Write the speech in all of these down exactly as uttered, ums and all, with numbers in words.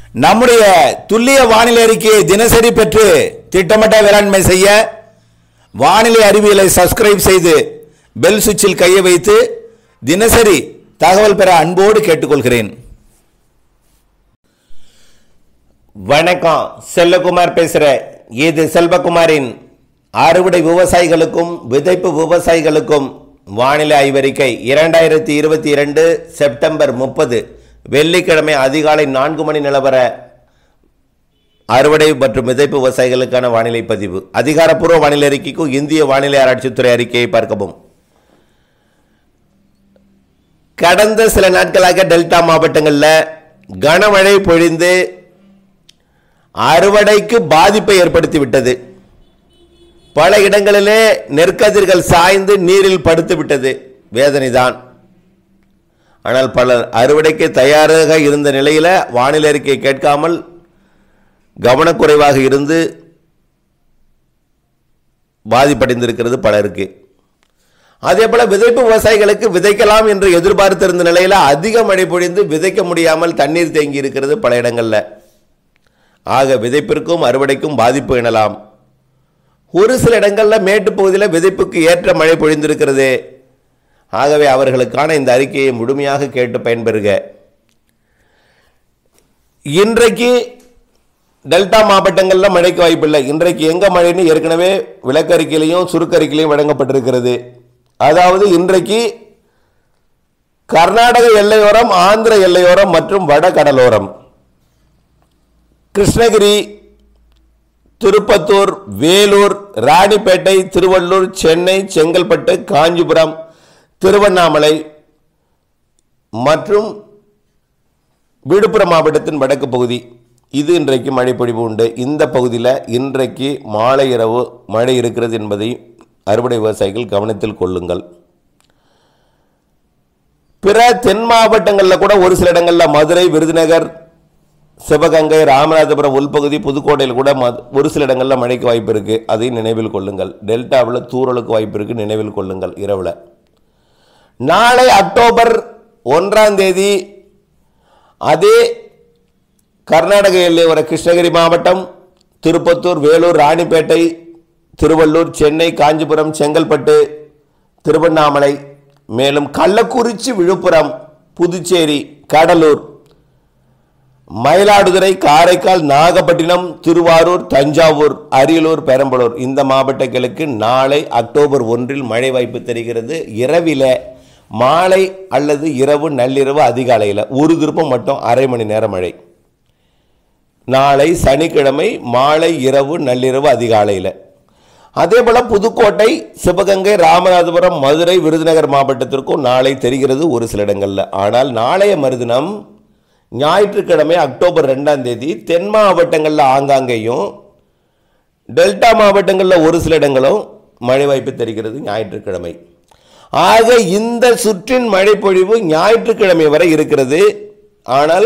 நம்முடைய துல்லிய வானிலை அறிக்கையை தினசரி பெற்று திட்டமிட்ட வேளாண்மை செய்ய வானிலை அறிவியலை சப்ஸ்கிரைப் செய்து பெல் சுவிட்சில் கையை வைத்து தினசரி தகவல் பெற அன்போடு கேட்டுக்கொள்கிறேன். வணக்கம், செல்வகுமார் பேசுகிறேன். இது செல்வகுமாரின் அறுவடை விவசாயிகளுக்கும் விதைப்பு விவசாயிகளுக்கும் வானிலை ஆய்வறிக்கை இரண்டாயிரத்தி இருபத்தி இரண்டு செப்டம்பர் முப்பது வெள்ளிக்கிழமை அதிகாலை நான்கு மணி நிலவர அறுவடை மற்றும் விதைப்பு விவசாயிகளுக்கான வானிலை பதிவு. அதிகாரப்பூர்வ வானிலை அறிக்கைக்கும் இந்திய வானிலை ஆராய்ச்சித்துறை அறிக்கையை பார்க்கவும். கடந்த சில நாட்களாக டெல்டா மாவட்டங்களில் கனமழை பொழிந்து அறுவடைக்கு பாதிப்பை ஏற்படுத்திவிட்டது. பல இடங்களிலே நெற்கதிர்கள் சாய்ந்து நீரில் படுத்து விட்டது. வேதனைதான். ஆனால் பலர் அறுவடைக்கு தயாராக இருந்த நிலையில் வானிலை அறிக்கையை கேட்காமல் கவனக்குறைவாக இருந்து பாதிப்படைந்திருக்கிறது பலருக்கு. அதே போல விதைப்பு விவசாயிகளுக்கு விதைக்கலாம் என்று எதிர்பார்த்திருந்த நிலையில் அதிக மழை பொழிந்து விதைக்க முடியாமல் தண்ணீர் தேங்கி இருக்கிறது பல இடங்களில். ஆக விதைப்பிற்கும் அறுவடைக்கும் பாதிப்பு எனலாம். ஒரு சில இடங்களில் மேட்டு பகுதியில் விதைப்புக்கு ஏற்ற மழை பொழிந்திருக்கிறது. ஆகவே அவர்களுக்கான இந்த அறிக்கையை முழுமையாக கேட்டு பயன்பெறுக. இன்றைக்கு டெல்டா மாவட்டங்களில் மழைக்கு வாய்ப்பில்லை. இன்றைக்கு எங்க மழைன்னு ஏற்கனவே விளக்கறிக்கையிலையும் சுருக்கறிக்கையிலையும் வழங்கப்பட்டிருக்கிறது. அதாவது இன்றைக்கு கர்நாடக எல்லையோரம், ஆந்திர எல்லையோரம் மற்றும் வட கடலோரம், கிருஷ்ணகிரி, திருப்பத்தூர், வேலூர், ராணிப்பேட்டை, திருவள்ளூர், சென்னை, செங்கல்பட்டு, காஞ்சிபுரம், திருவண்ணாமலை மற்றும் விழுப்புரம் மாவட்டத்தின் வடக்கு பகுதி, இது இன்றைக்கு மழை பொழிவு உண்டு. இந்த பகுதியில் இன்றைக்கு மாலை இரவு மழை இருக்கிறது என்பதை அறுவடை விவசாயிகள் கவனத்தில் கொள்ளுங்கள். பிற தென் மாவட்டங்களில் கூட ஒரு சில இடங்களில் மதுரை, விருதுநகர், சிவகங்கை, ராமநாதபுரம் உள்பகுதி, புதுக்கோட்டையில் கூட ஒரு சில இடங்களில் மழைக்கு வாய்ப்பு இருக்குது. அதையும் நினைவில் கொள்ளுங்கள். டெல்டாவில் தூறலுக்கு வாய்ப்பு இருக்குது, நினைவில் கொள்ளுங்கள். இரவில் நாளை அக்டோபர் ஒன்றாம் தேதி அதே கர்நாடக எல்லையோர கிருஷ்ணகிரி மாவட்டம், திருப்பத்தூர், வேலூர், ராணிப்பேட்டை, திருவள்ளூர், சென்னை, காஞ்சிபுரம், செங்கல்பட்டு, திருவண்ணாமலை, மேலும் கள்ளக்குறிச்சி, விழுப்புரம், புதுச்சேரி, கடலூர், மயிலாடுதுறை, காரைக்கால், நாகப்பட்டினம், திருவாரூர், தஞ்சாவூர், அரியலூர், பெரம்பலூர் இந்த மாவட்டங்களுக்கு நாளை அக்டோபர் ஒன்றில் மழை வாய்ப்பு தெரிகிறது. இரவில மாலை அல்லது இரவு நள்ளிரவு அதிகாலையில் ஒரு திருப்பம் மட்டும் அரை மணி நேர மழை. நாளை சனிக்கிழமை மாலை இரவு நள்ளிரவு அதிகாலையில். அதே போல புதுக்கோட்டை, சிவகங்கை, ராமநாதபுரம், மதுரை, விருதுநகர் மாவட்டத்திற்கும் நாளை தெரிகிறது ஒரு சில இடங்களில். ஆனால் நாளைய மறுதினம் ஞாயிற்றுக்கிழமை அக்டோபர் ரெண்டாம் தேதி தென் மாவட்டங்களில் ஆங்காங்கேயும் டெல்டா மாவட்டங்களில் ஒரு சில இடங்களும் மழை வாய்ப்பு தெரிகிறது ஞாயிற்றுக்கிழமை. ஆக இந்த சுற்றின் மழை பொழிவு ஞாயிற்றுக்கிழமை வரை இருக்கிறது. ஆனால்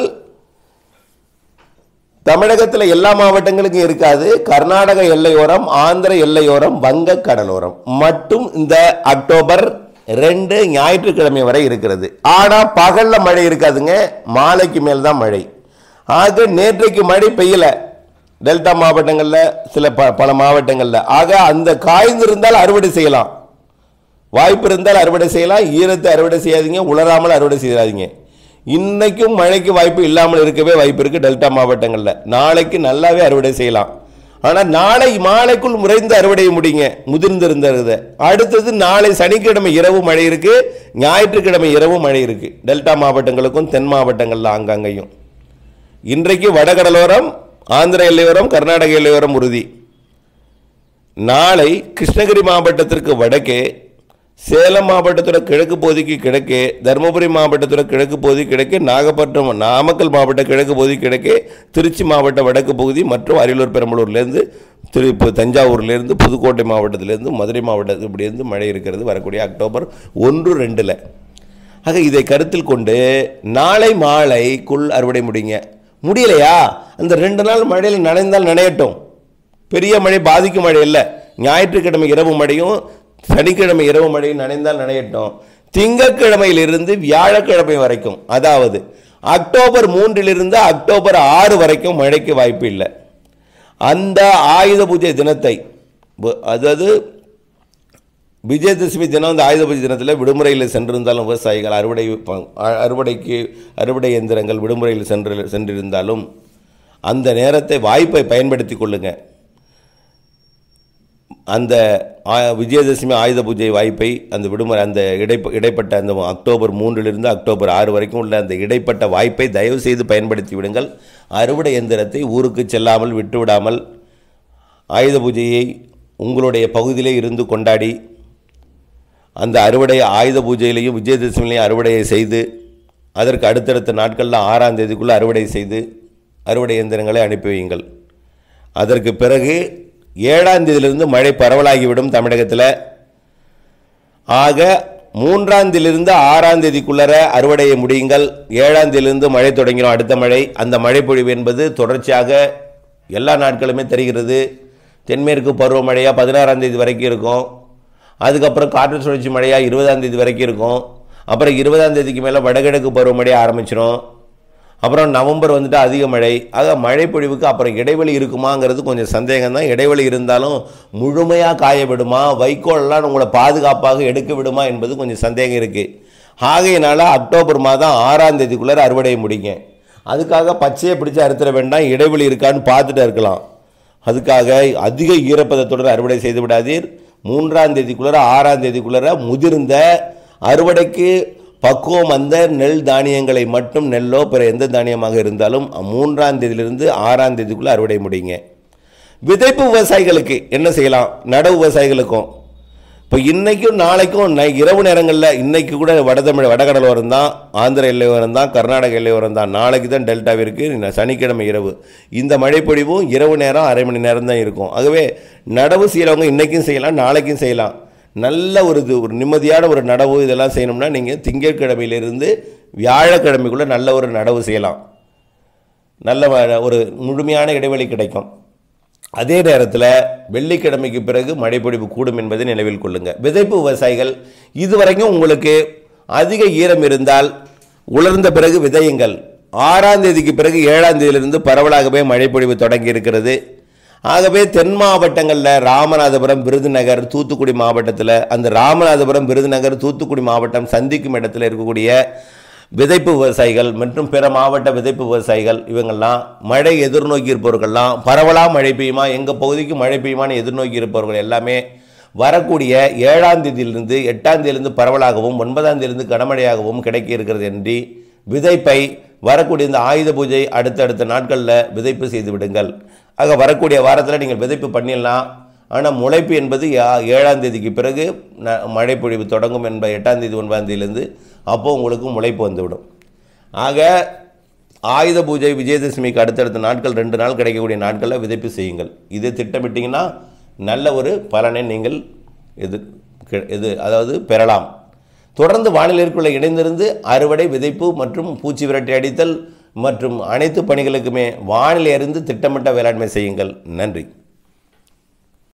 தமிழகத்தில் எல்லா மாவட்டங்களுக்கும் இருக்காது. கர்நாடக எல்லையோரம், ஆந்திர எல்லையோரம், வங்க கடலோரம் மட்டும் இந்த அக்டோபர் ரெண்டு ஞாயிற்றுக்கிழமை வரை இருக்கிறது. ஆனால் பகல்ல மழை இருக்காதுங்க, மாலைக்கு மேல் தான் மழை. ஆக நேற்றைக்கு மழை பெய்யல டெல்டா மாவட்டங்களில், சில பல மாவட்டங்களில். ஆக அந்த காய்ந்திருந்தால் அறுவடை செய்யலாம், வாய்ப்பு இருந்தால் அறுவடை செய்யலாம். ஈரத்தை அறுவடை செய்யாதீங்க, உலராமல் அறுவடை செய்யாதீங்க. இன்னைக்கும் மழைக்கு வாய்ப்பு இல்லாமல் இருக்கவே வாய்ப்பு இருக்கு டெல்டா மாவட்டங்களில். நாளைக்கு நல்லாவே அறுவடை செய்யலாம். ஆனால் நாளை மாலைக்குள் முறைந்து அறுவடை முடிங்க முதிர்ந்திருந்தது. அடுத்தது நாளை சனிக்கிழமை இரவு மழை இருக்கு, ஞாயிற்றுக்கிழமை இரவு மழை இருக்கு டெல்டா மாவட்டங்களுக்கும் தென் மாவட்டங்களில் ஆங்காங்கையும். இன்றைக்கு வடகடலோரம், ஆந்திர எல்லையோரம், கர்நாடக எல்லையோரம் உறுதி. நாளை கிருஷ்ணகிரி மாவட்டத்திற்கு வடக்கே, சேலம் மாவட்டத்தோட கிழக்கு பகுதிக்கு கிழக்கே, தருமபுரி மாவட்டத்தோட கிழக்கு பகுதி கிழக்கே, நாகப்பட்டினம், நாமக்கல் மாவட்ட கிழக்கு பகுதி கிழக்கே, திருச்சி மாவட்ட வடக்கு பகுதி மற்றும் அரியலூர், பெரம்பலூர்லேருந்து, திரு தஞ்சாவூர்லேருந்து, புதுக்கோட்டை மாவட்டத்திலேருந்து, மதுரை மாவட்டத்தில் இப்படியிருந்து மழை இருக்கிறது வரக்கூடிய அக்டோபர் ஒன்று ரெண்டில். ஆக இதை கருத்தில் கொண்டு நாளை மாலைக்குள் அறுவடை முடிங்க. முடியலையா, அந்த ரெண்டு நாள் மழையில் நனைந்தால் நனையட்டும், பெரிய மழை பாதிக்கும் மழை இல்லை. ஞாயிற்றுக்கிழமை இரவு மழையும் சனிக்கிழமை இரவு மழையும் நனைந்தால் நனையட்டும். திங்கட்கிழமையிலிருந்து வியாழக்கிழமை வரைக்கும், அதாவது அக்டோபர் மூன்றிலிருந்து அக்டோபர் ஆறு வரைக்கும் மழைக்கு வாய்ப்பு இல்லை. அந்த ஆயுத பூஜை தினத்தை, அதாவது விஜயதசமி தினம், அந்த ஆயுத பூஜை தினத்தில் விடுமுறையில் சென்றிருந்தாலும் விவசாயிகள் அறுவடை அறுவடைக்கு அறுவடை இயந்திரங்கள் விடுமுறையில் சென்று சென்றிருந்தாலும் அந்த நேரத்தை வாய்ப்பை பயன்படுத்தி கொள்ளுங்க. அந்த விஜயதசமி ஆயுத பூஜை வாய்ப்பை, அந்த விடுமுறை, அந்த இடை இடைப்பட்ட அந்த அக்டோபர் மூன்றிலிருந்து அக்டோபர் ஆறு வரைக்கும் உள்ள அந்த இடைப்பட்ட வாய்ப்பை தயவு செய்து பயன்படுத்தி விடுங்கள். அறுவடை இயந்திரத்தை ஊருக்கு செல்லாமல் விட்டுவிடாமல் ஆயுத பூஜையை உங்களுடைய பகுதியிலே இருந்து கொண்டாடி அந்த அறுவடை ஆயுத பூஜையிலையும் விஜயதசமிலையும் அறுவடையை செய்து அதற்கு அடுத்தடுத்த நாட்களில் ஆறாம் தேதிக்குள்ளே அறுவடை செய்து அறுவடை இயந்திரங்களை அனுப்பி வையுங்கள். அதற்கு பிறகு ஏழாம் தேதியிலிருந்து மழை பரவலாகிவிடும் தமிழகத்தில். ஆக மூன்றாம் தேதியிலிருந்து ஆறாம் தேதிக்குள்ளர அறுவடையை முடியுங்கள். ஏழாம் தேதியிலிருந்து மழை தொடங்கிடும், அடுத்த மழை. அந்த மழை பொழிவு என்பது தொடர்ச்சியாக எல்லா நாட்களுமே தெரிகிறது. தென்மேற்கு பருவமழையாக பதினாறாம் தேதி வரைக்கும் இருக்கும். அதுக்கப்புறம் காற்று சுழற்சி மழையாக இருபதாம் தேதி வரைக்கும் இருக்கும். அப்புறம் இருபதாம் தேதிக்கு மேலே வடகிழக்கு பருவமழையாக ஆரம்பிச்சிடும். அப்புறம் நவம்பர் வந்துட்டு அதிக மழை. ஆக மழை பொழிவுக்கு அப்புறம் இடைவெளி இருக்குமாங்கிறது கொஞ்சம் சந்தேகம் தான். இடைவெளி இருந்தாலும் முழுமையாக காய விடுமா, வைக்கோல்லாம் உங்களை பாதுகாப்பாக எடுக்க விடுமா என்பது கொஞ்சம் சந்தேகம் இருக்குது. ஆகையினால அக்டோபர் மாதம் ஆறாம் தேதிக்குள்ளே அறுவடையை முடிங்க. அதுக்காக பச்சையை பிடிச்சி அறுத்துட வேண்டாம், இடைவெளி இருக்கான்னு பார்த்துட்டு இருக்கலாம். அதுக்காக அதிக ஈரப்பதத்துடன் அறுவடை செய்து விடாதீர். மூன்றாம் தேதிக்குள்ளே ஆறாம் தேதிக்குள்ளே முதிர்ந்த அறுவடைக்கு பக்குவம் அந்த நெல் தானியங்களை மட்டும், நெல்லோ பிற எந்த தானியமாக இருந்தாலும் மூன்றாம் தேதியிலிருந்து ஆறாம் தேதிக்குள்ளே அறுவடை முடியுங்க. விதைப்பு விவசாயிகளுக்கு என்ன செய்யலாம்? நடவு விவசாயிகளுக்கும் இப்போ இன்றைக்கும் நாளைக்கும் இரவு நேரங்களில், இன்றைக்கி கூட வடதமிழ் வடகடலோரம் தான், ஆந்திர எல்லையோரம் தான், கர்நாடக எல்லையோரம் தான். நாளைக்கு தான் டெல்டாவிற்கு சனிக்கிழமை இரவு இந்த மழைப்பொழிவும் இரவு நேரம் அரை மணி நேரம் தான் இருக்கும். ஆகவே நடவு செய்கிறவங்க இன்றைக்கும் செய்யலாம், நாளைக்கும் செய்யலாம். நல்ல ஒரு இது ஒரு நிம்மதியான ஒரு நடவு இதெல்லாம் செய்யணும்னா நீங்கள் திங்கட்கிழமையிலிருந்து வியாழக்கிழமைக்குள்ளே நல்ல ஒரு நடவு செய்யலாம். நல்ல ஒரு முழுமையான இடைவெளி கிடைக்கும். அதே நேரத்தில் வெள்ளிக்கிழமைக்கு பிறகு மழைப்பொழிவு கூடும் என்பதை நினைவில் கொள்ளுங்கள். விதைப்பு விவசாயிகள் இதுவரைக்கும் உங்களுக்கு அதிக ஈரம் இருந்தால் உலர்ந்த பிறகு விதையுங்கள். ஆறாம் தேதிக்கு பிறகு ஏழாம் தேதியிலிருந்து பரவலாகவே மழைப்பொழிவு தொடங்கி இருக்கிறது. ஆகவே தென் மாவட்டங்களில் ராமநாதபுரம், விருதுநகர், தூத்துக்குடி மாவட்டத்தில், அந்த ராமநாதபுரம், விருதுநகர், தூத்துக்குடி மாவட்டம் சந்திக்கும் இடத்துல இருக்கக்கூடிய விதைப்பு விவசாயிகள் மற்றும் பிற மாவட்ட விதைப்பு விவசாயிகள் இவங்கெல்லாம் மழை எதிர்நோக்கி இருப்பவர்கள்லாம் பரவலாக மழை பெய்யுமா, எங்கள் பகுதிக்கு மழை பெய்யுமான்னு எதிர்நோக்கி இருப்பவர்கள் எல்லாமே வரக்கூடிய ஏழாம் தேதியிலிருந்து எட்டாம் தேதியிலிருந்து பரவலாகவும் ஒன்பதாம் தேதியிலிருந்து கனமழையாகவும் கிடைக்க இருக்கிறது என்று விதைப்பை வரக்கூடிய இந்த ஆயுத பூஜை அடுத்தடுத்த நாட்களில் விதைப்பு செய்து விடுங்கள். ஆக வரக்கூடிய வாரத்தில் நீங்கள் விதைப்பு பண்ணிடலாம். ஆனால் முளைப்பு என்பது ஏழாம் தேதிக்கு பிறகு மழை பொழிவு தொடங்கும் என்ப எட்டாம் தேதி ஒன்பதாம் தேதியிலிருந்து அப்போது உங்களுக்கு முளைப்பு வந்துவிடும். ஆக ஆயுத பூஜை விஜயதசமிக்கு அடுத்தடுத்த நாட்கள் ரெண்டு நாள் கிடைக்கக்கூடிய நாட்களில் விதைப்பு செய்யுங்கள். இதை திட்டமிட்டிங்கன்னா நல்ல ஒரு பலனை நீங்கள் எது எது அதாவது பெறலாம். தொடர்ந்து வானிலைக்குள்ளே இணைந்திருந்து அறுவடை, விதைப்பு மற்றும் பூச்சி விரட்டி அடித்தல் மற்றும் அனைத்து பணிகளுக்குமே வானிலை அறிந்து திட்டமிட்ட வேளாண்மை செய்யுங்கள். நன்றி.